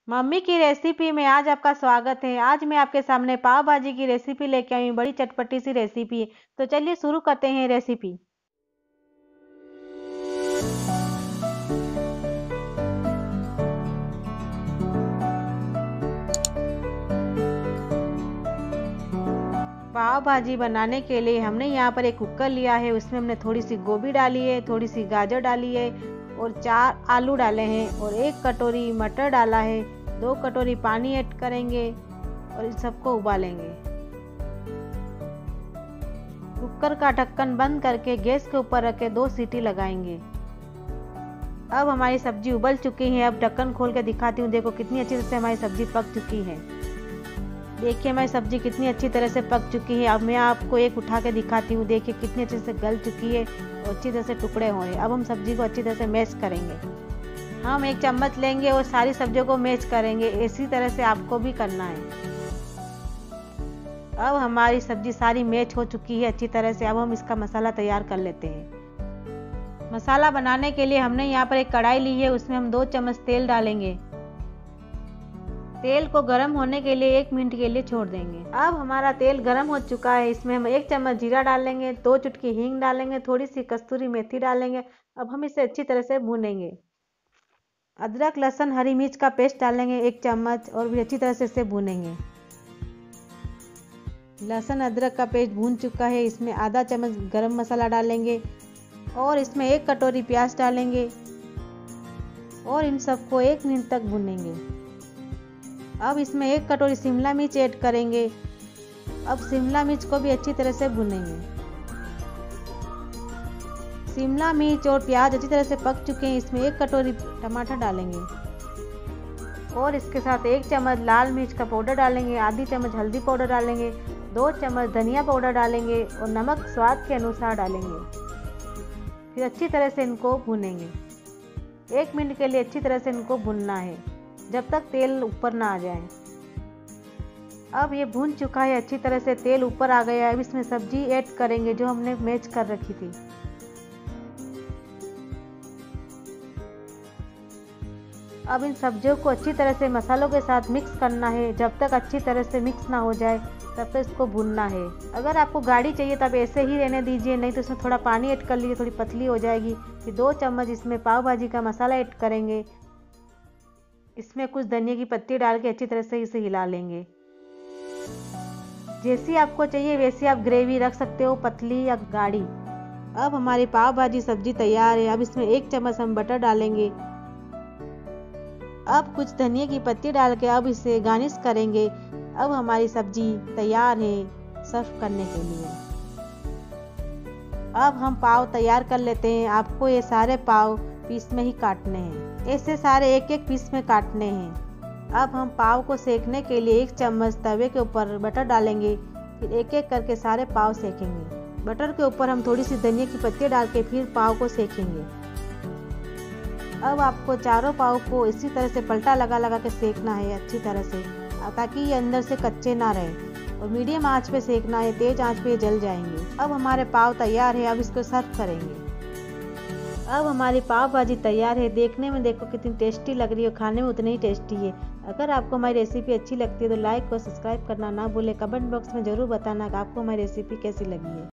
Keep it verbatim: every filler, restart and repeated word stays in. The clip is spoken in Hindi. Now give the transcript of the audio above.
मम्मी की रेसिपी में आज आपका स्वागत है। आज मैं आपके सामने पाव भाजी की रेसिपी लेके आई हूँ। बड़ी चटपटी सी रेसिपी। तो चलिए शुरू करते हैं रेसिपी। पाव भाजी बनाने के लिए हमने यहाँ पर एक कुकर लिया है। उसमें हमने थोड़ी सी गोभी डाली है, थोड़ी सी गाजर डाली है और चार आलू डाले हैं और एक कटोरी मटर डाला है। दो कटोरी पानी ऐड करेंगे और इन सबको उबालेंगे। कुकर का ढक्कन बंद करके गैस के ऊपर रख के दो सीटी लगाएंगे। अब हमारी सब्जी उबल चुकी है। अब ढक्कन खोल के दिखाती हूँ। देखो कितनी अच्छी तरह से हमारी सब्जी पक चुकी है। देखिए हमारी सब्जी कितनी अच्छी तरह से पक चुकी है। अब मैं आपको एक उठा के दिखाती हूँ। देखिए कितनी अच्छे से गल चुकी है और अच्छी तरह से टुकड़े हुए। अब हम सब्जी को अच्छी तरह से मैश करेंगे। हम एक चम्मच लेंगे और सारी सब्जियों को मैश करेंगे। इसी तरह से आपको भी करना है। अब हमारी सब्जी सारी मैश हो चुकी है अच्छी तरह से। अब हम इसका मसाला तैयार कर लेते हैं। मसाला बनाने के लिए हमने यहाँ पर एक कढ़ाई ली है। उसमें हम दो चम्मच तेल डालेंगे। तेल को गर्म होने के लिए एक मिनट के लिए छोड़ देंगे। अब हमारा तेल गर्म हो चुका है। इसमें हम एक चम्मच जीरा डालेंगे, दो चुटकी हींग डालेंगे, थोड़ी सी कस्तूरी मेथी डालेंगे। अब हम इसे अच्छी तरह से भूनेंगे। अदरक लहसुन हरी मिर्च का पेस्ट डालेंगे एक चम्मच और भी अच्छी तरह से इसे भूनेंगे। लहसुन अदरक का पेस्ट भून चुका है। इसमें आधा चम्मच गरम मसाला डालेंगे और इसमें एक कटोरी प्याज डालेंगे और इन सबको एक मिनट तक भूनेंगे। अब इसमें एक कटोरी शिमला मिर्च ऐड करेंगे। अब शिमला मिर्च को भी अच्छी तरह से भूनेंगे। शिमला मिर्च और प्याज अच्छी तरह से पक चुके हैं। इसमें एक कटोरी टमाटर डालेंगे और इसके साथ एक चम्मच लाल मिर्च का पाउडर डालेंगे, आधी चम्मच हल्दी पाउडर डालेंगे, दो चम्मच धनिया पाउडर डालेंगे और नमक स्वाद के अनुसार डालेंगे। फिर अच्छी तरह से इनको भूनेंगे। एक मिनट के लिए अच्छी तरह से इनको भूनना है जब तक तेल ऊपर ना आ जाए। अब ये भून चुका है अच्छी तरह से, तेल ऊपर आ गया है। अब इसमें सब्जी ऐड करेंगे जो हमने मैश कर रखी थी। अब इन सब्जियों को अच्छी तरह से मसालों के साथ मिक्स करना है। जब तक अच्छी तरह से मिक्स ना हो जाए तब तक इसको भूनना है। अगर आपको गाढ़ी चाहिए तब ऐसे ही रहने दीजिए, नहीं तो इसमें थोड़ा पानी ऐड कर लीजिए, थोड़ी पतली हो जाएगी। फिर दो चम्मच इसमें पाव भाजी का मसाला ऐड करेंगे। इसमें कुछ धनिया की पत्ती डाल के अच्छी तरह से इसे हिला लेंगे। जैसी आपको चाहिए वैसी आप ग्रेवी रख सकते हो, पतली या गाढ़ी। अब हमारी पाव भाजी सब्जी तैयार है। अब इसमें एक चम्मच हम बटर डालेंगे। अब कुछ धनिया की पत्ती डाल के अब इसे गार्निश करेंगे। अब हमारी सब्जी तैयार है सर्व करने के लिए। अब हम पाव तैयार कर लेते हैं। आपको ये सारे पाव पीस में ही काटने हैं। ऐसे सारे एक एक पीस में काटने हैं। अब हम पाव को सेकने के लिए एक चम्मच तवे के ऊपर बटर डालेंगे। फिर एक एक करके सारे पाव सेकेंगे। बटर के ऊपर हम थोड़ी सी धनिया की पत्ती डाल के फिर पाव को सेकेंगे। अब आपको चारों पाव को इसी तरह से पलटा लगा लगा के सेकना है अच्छी तरह से, ताकि ये अंदर से कच्चे ना रहे। और मीडियम आंच पे सेकना है, तेज आंच पे जल जाएंगे। अब हमारे पाव तैयार है। अब इसको सर्व करेंगे। अब हमारी पाव भाजी तैयार है। देखने में देखो कितनी टेस्टी लग रही है, खाने में उतनी ही टेस्टी है। अगर आपको हमारी रेसिपी अच्छी लगती है तो लाइक और सब्सक्राइब करना ना भूलें। कमेंट बॉक्स में ज़रूर बताना कि आपको हमारी रेसिपी कैसी लगी है।